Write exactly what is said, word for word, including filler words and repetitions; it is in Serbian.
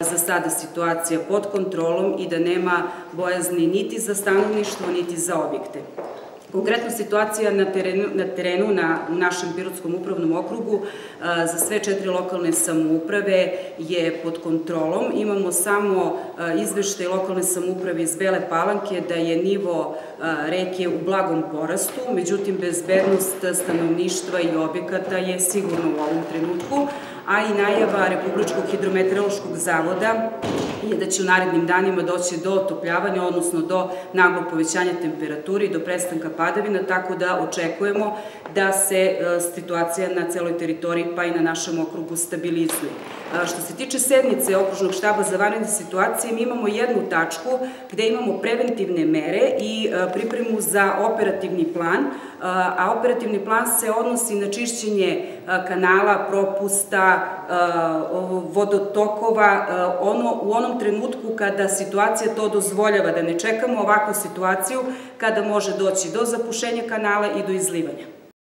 za sada situacija pod kontrolom i da nema bojazni niti za stanovništvo, niti za objekte. Konkretna situacija na terenu, na, terenu, na u našem Pirotskom upravnom okrugu a, za sve četiri lokalne samouprave je pod kontrolom. Imamo samo a, izveštaj lokalne samouprave iz Bele Palanke da je nivo a, reke u blagom porastu, međutim bezbednost stanovništva i objekata je sigurno u ovom trenutku, a i najava Republičkog hidrometeorološkog zavoda je da će u narednim danima doći do otopljavanja, odnosno do naglog povećanja temperature i do prestanka padavina, tako da očekujemo da se situacija na celoj teritoriji pa i na našem okrugu stabilizuje. Što se tiče sednice Okružnog štaba za vanredne situacije, mi imamo jednu tačku gde imamo preventivne mere i pripremu za operativni plan, a operativni plan se odnosi na čišćenje kanala, propusta, vodotokova, ono, u onom trenutku kada situacija to dozvoljava, da ne čekamo ovakvu situaciju kada može doći do zapušenja kanala i do izlivanja.